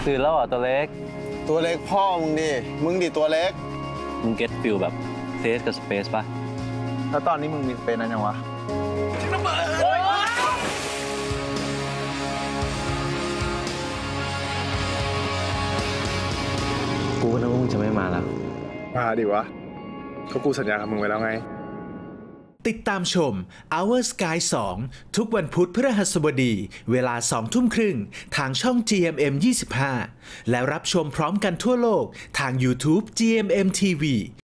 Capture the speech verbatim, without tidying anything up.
ตื่นแล้วเหรอตัวเล็กตัวเล็กพ่อมึงดิมึงดิตัวเล็กมึงเก็ตฟิลแบบเซสกับสเปซป่ะแล้วตอนนี้มึงมีสเปซนั้นยังวะกูก็นึกว่ามึงจะไม่มาแล้วมาดิวะก็กูสัญญากับมึงไว้แล้วไงติดตามชม Our Sky สองทุกวันพุธพฤหัสบดีเวลาสองทุ่มครึ่งทางช่อง จี เอ็ม เอ็ม ยี่สิบห้าและรับชมพร้อมกันทั่วโลกทาง YouTube จี เอ็ม เอ็ม ที วี